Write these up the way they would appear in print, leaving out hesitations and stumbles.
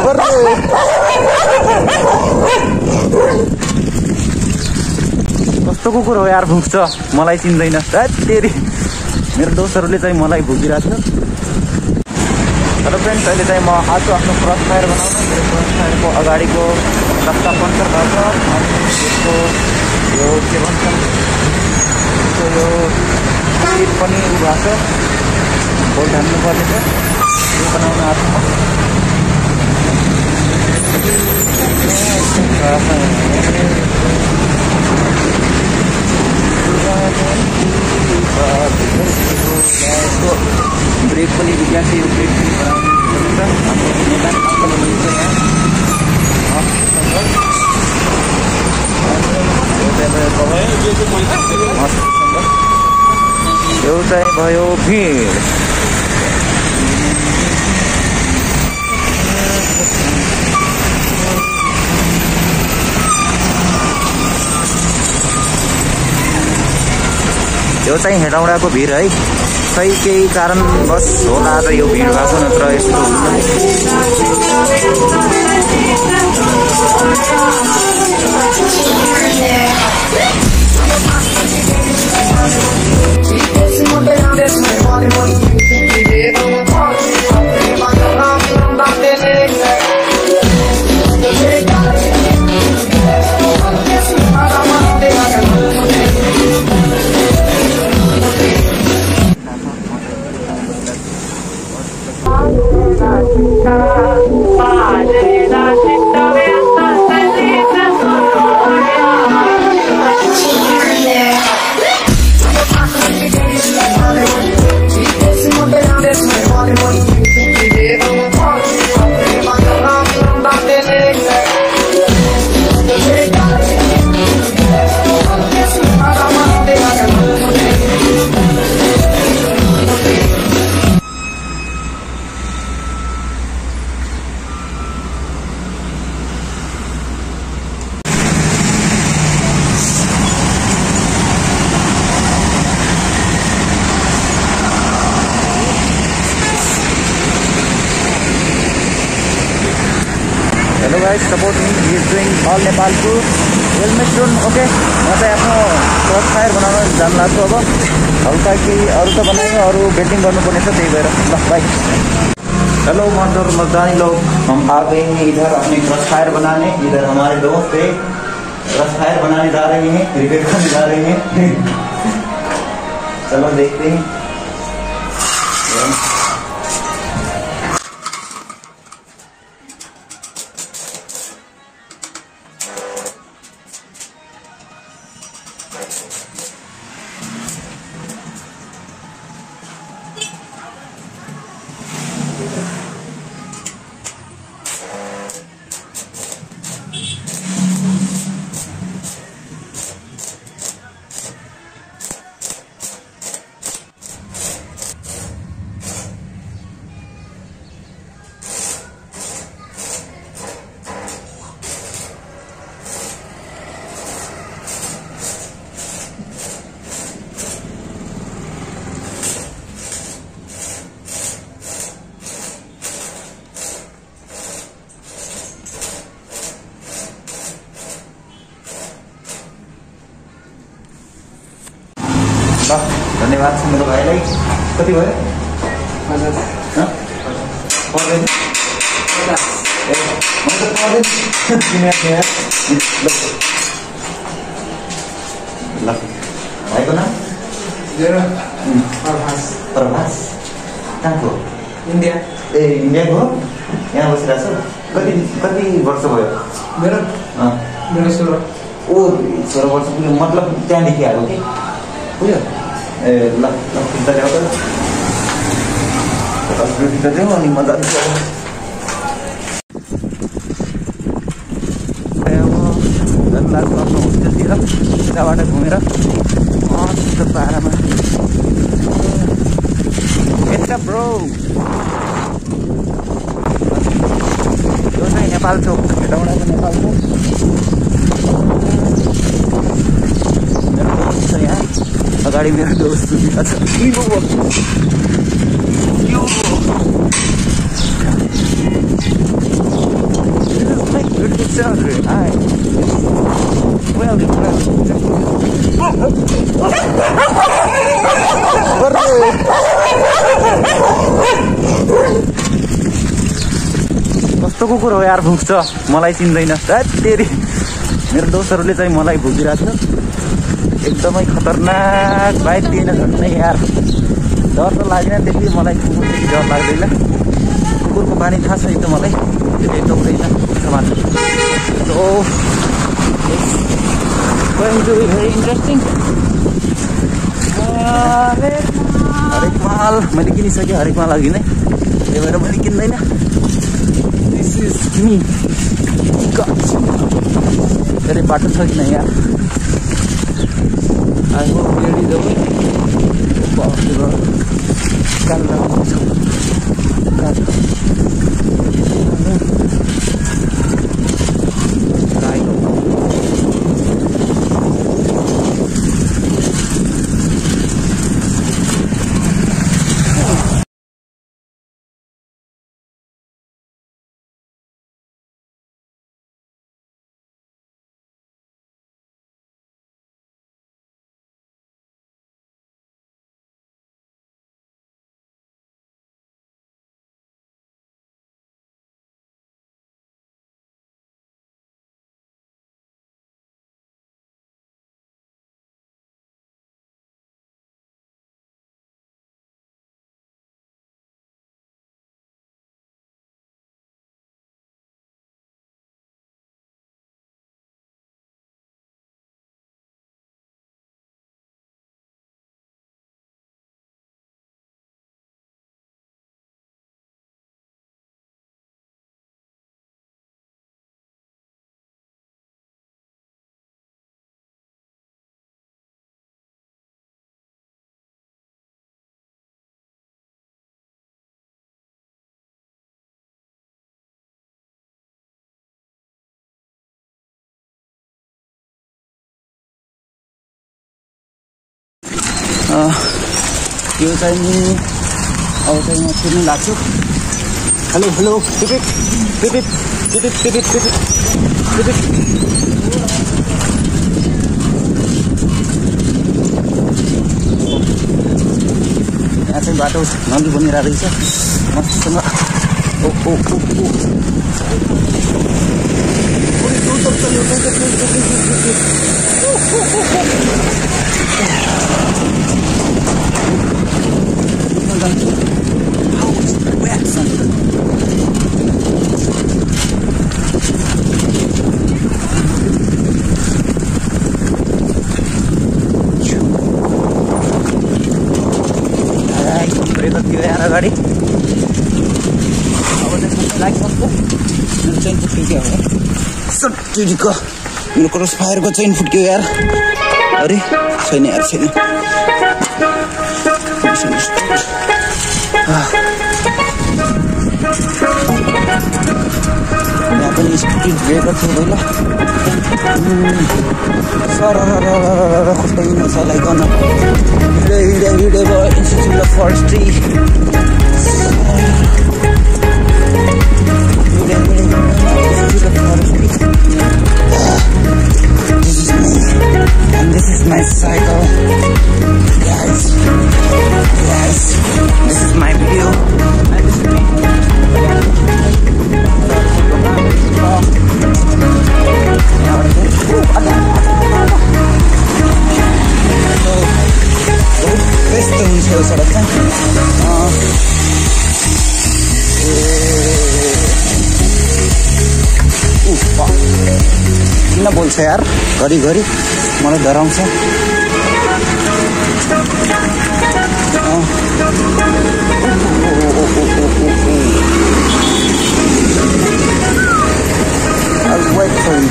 कस्तो कुकुर हो यार, भुक्छ मलाई चिन्दैन। तेरि मेरो दोस्तहरूले चाहिँ मलाई भुकिरहेको छ। हेलो फ्रेन्ड्स, अहिले चाहिँ म आएको आफ्नो क्रस फायर बनाउन। मेरो क्रस फायरको अगाडिको रस्ता पङ्चर भएको छ अनि यसको यो के भन्छन् यो सिट पनि उ भएको छ, बोल्ट हान्नु पर्ने छ, यो बनाउन आएको म। ब्रेक पनि बिग्रिएको छ, यो ब्रेक पनि यो चाहिँ भयो भिड। यो चाहिँ हेटौडाको भिड है, खै केही कारणवश होला त यो भिड भएको, नत्र यस्तो Hello guys, support me. He is doing all Nepal tour. Helmet zone, okay. म चाहिँ आफ्नो क्रस फायर बनाउन जान लाग्छु अब। हल्का केही अरू त बनायो, अरू बेल्डिङ गर्नुपर्ने छ, त्यही भएर ल बाई। हेलो मर्दानी लोग, हम आ गए हैं इधर अपने क्रस फायर बनाने। इधर हमारे दोस्त है, क्रस फायर बनाने जा रहे हैं, क्रिकेट खेलने जा रहे हैं। चलो देखते हैं। धन्यवाद छ मेरो भाइलाई। कति भयो? पर्दैन ल भाइको नाम? प्रभास। कहाँको? इन्डिया। ए इन्डियाको हो? यहाँ बसिरहेको छ? कति वर्ष भयो? मेरो 16। ओ 16 वर्ष पुग्यो, मतलब त्यहाँदेखि आएको कि पुग्यो? ए ल फिर्ता ल्याऊ त, 10 रुपियाँ फिर्ता देऊ अनि म जान्छु। झन् लाग्छ आफ्नो होस्टेलतिर, त्यहाँबाट घुमेर मस्त पारामा यता ब्रो। यो चाहिँ नेपाल चोक, हेटौडाको नेपाल चोक। मेरो दोस्त छ यहाँ अगाडि, मेरो दोस्त सुनिरहेको छ। welcome. Hi. Welcome. कस्तो कुकुर हो यार, भुक्छ मलाई चिन्दैन। तेरि मेरो दोस्तहरूले चाहिँ मलाई भुकिरहेको छ। एकदमै खतरनाक बाइट दिएन झन्नै यार। डर त लागेन त्यति, मलाई कुकुरदेखि डर लाग्दैन। कुकुरको बानी थाहा छ त मलाई, त्यो एकदम छैन समाज। So going to be very interesting. हरेक माल मैले किनिसकेँ, हरेक माल अघि नै, त्यही भएर मैले किन्दैन। This is me. धेरै बाटो छ किन यार। आई होप लेडी जब यो चाहिँ नि अब चाहिँ म छिर्नु लाग्छु। हेलो हेलो पिपिप पिपिप पिपिप पिपिप पिपिप पिपिप। यहाँ चाहिँ बाटो नदी बनिरहेको रहेछ मसँग। अगाडि अब चाहिँ लागिसक्यो। मेरो चेन फुट्यो क्या हो सट्टीको, मेरो क्रस फायरको चेन फुट्यो यार। अरे छैन यार, छैन। यहाँ पनि स्पिड ब्रेकर थियो पहिला। सर खुट्टै नचलाइकन हिँडे भयो institute of forestry. This is my cycle, guys. Yes, this is my view. And this is me. यस्तो हुन्छ यो सडक चाहिँ। किन बोल्छ यार घरिघरि, मलाई डराउँछ। I'll wait for you.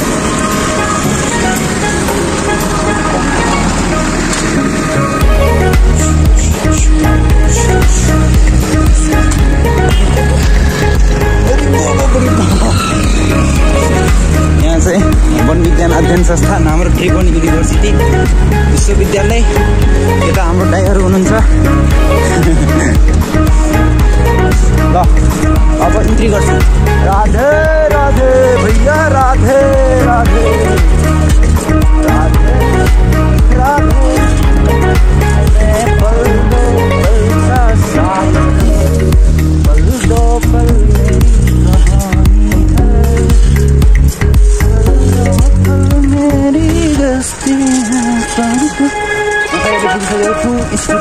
यहाँ चाहिँ वन विज्ञान अध्ययन संस्थान, हाम्रो त्रिभुवन युनिभर्सिटी विश्वविद्यालय। यता हाम्रो ड्राइभर हुनुहुन्छ। ल अब इन्ट्री गर्छु। राधे राधे भैया Radhe.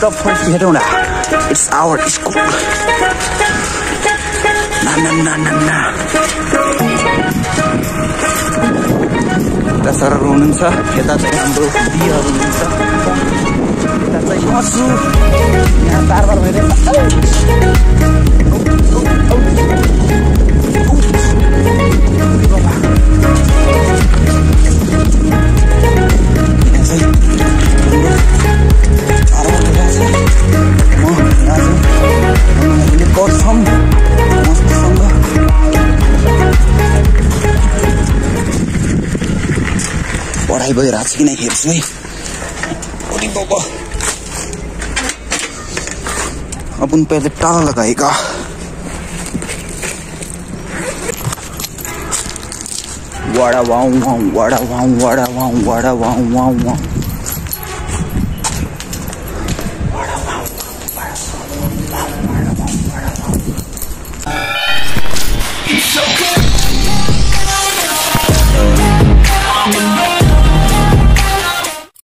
Hold up first, Hedona. It's our school. Na. Yता सर हुनुहुन्छ, यता चाहिँ हाम्रो दिदीहरू हुनुहुन्छ, यता चाहिँ मसु, यहाँ बारबार भइरहेछ। पढाइ भइरहेको छ कि नै हेर्छु है। ओली बाबा अपन पहले ताला लगाएगा। वाड़ा वाऊ वाऊ वाड़ा वाऊ वाड़ा वाऊ वाड़ा वाऊ वाऊ वाऊ।